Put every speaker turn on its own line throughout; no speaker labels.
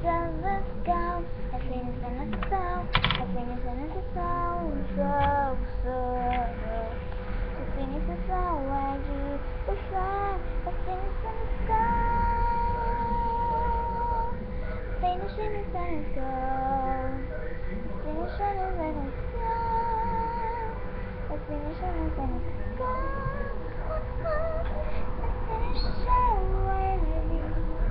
So let's go. I think it's in the soul. I think it's in the soul. So. I think it's the soul where you will fly. I think it's in the soul. I think it's in the soul. I think it's in the soul. I think it's in the soul. I think it's so where you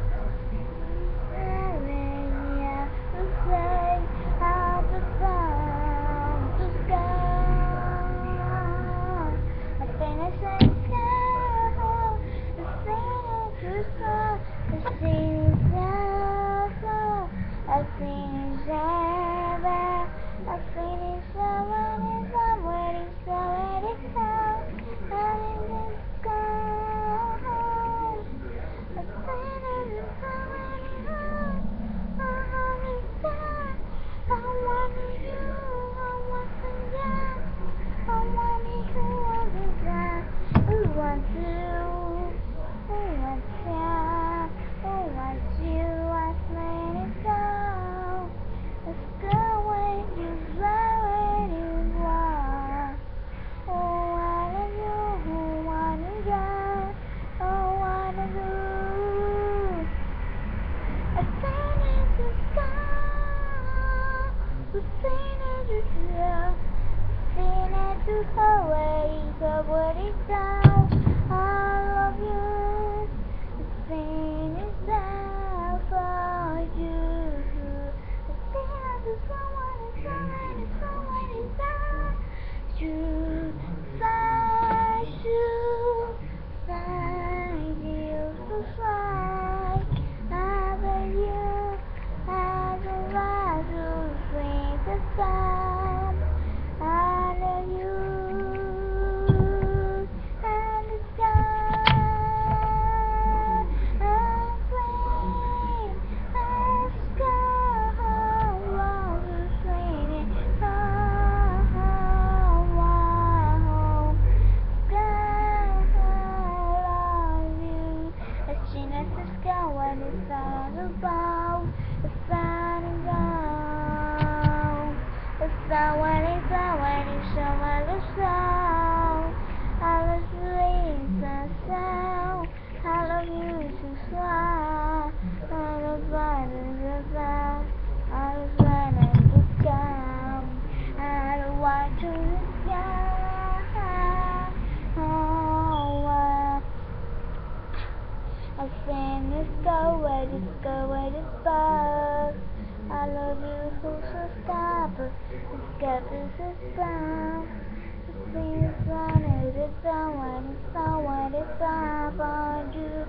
I love you, who's so stop it? It's got this down. The thing is running, it's down when it's down when it's up on you.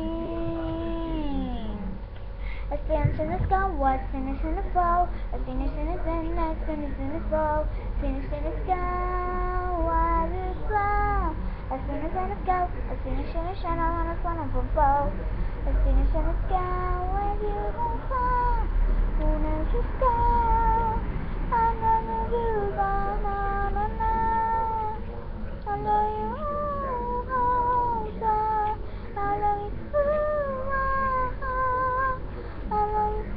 I finish in the sky, what finish in the fall? I finish in the zen, I finish in the fall. Finish in the sky, why do you fly? I finish in the sky, I finish in the shine, I wanna fun up a bow. I finish in the sky, where you gon' fly? Who knows the sky? I know you, na na na na. I love you, oh, God. I love you, I love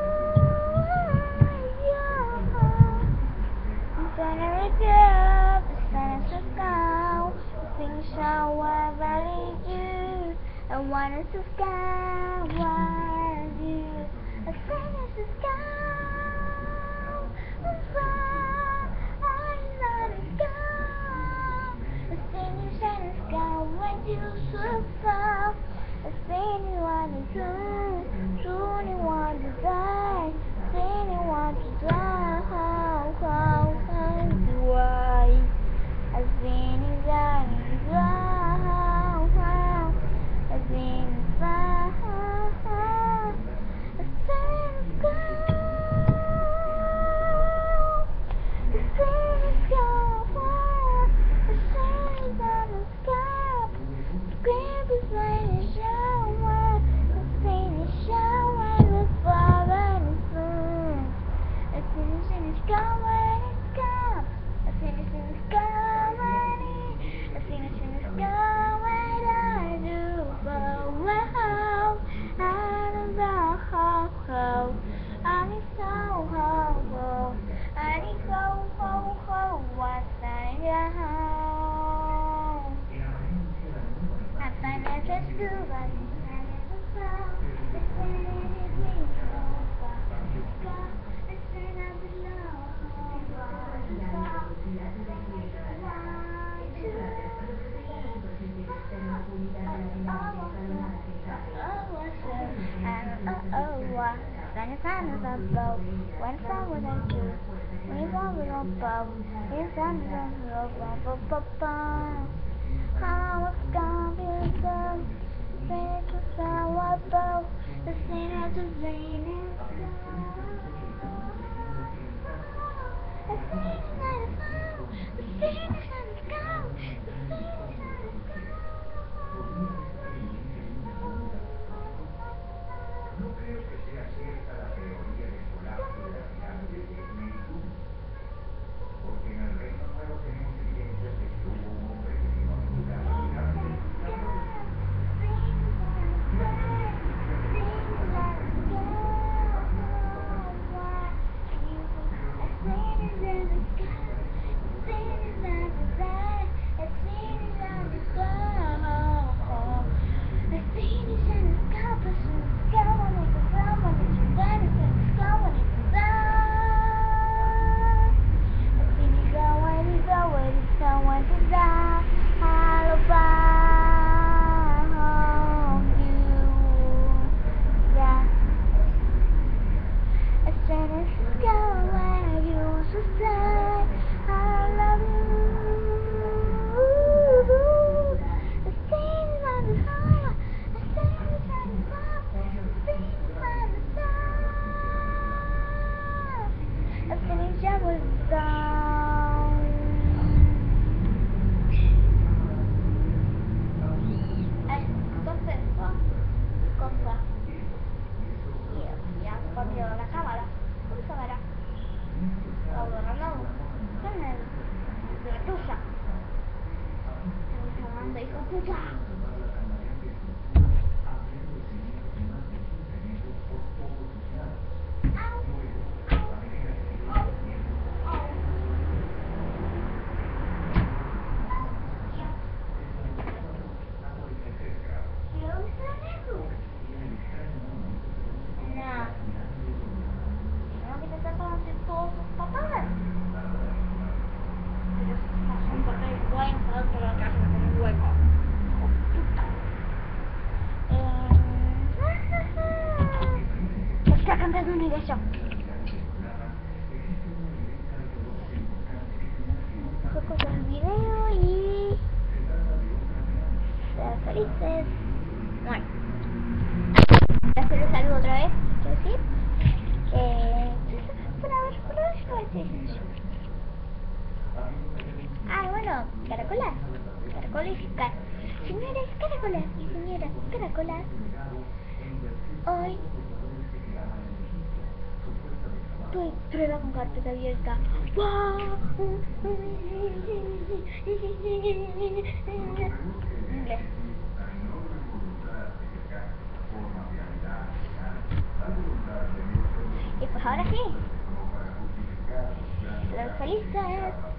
you, I'm gonna regret the silence of now. The things I want really do. I wanted to sky, want you. I finish the sky, I'm fine, I'm not a sky. I finish in the sky when you so far. I seen you on the moon, soon you want to die. Seen you want to die, how do I? I seen you dying, how, I seen you fly. flower, then the sun is above. When the sun was on two, when the sun was above, when the sun is above. How was gone be done? Say the flower above, the same as the rain and sky. The same as the sun, the same as the sky, the same as the sky.
No creo que sea cierta la teoría del colapso de la pirámide de Meitum, porque en el Reino Nuevo tenemos evidencias de que hubo un hombre que vino a visitar la pirámide y habló de su
Está cantando una canción. Dejo cortar el video y sean felices. Bueno, les saludo otra vez. Quiero decir bueno, caracolas, señores caracolas y señoras caracolas, hoy tuve prueba con carpeta abierta. Inglés. Y pues ahora sí, sean felices.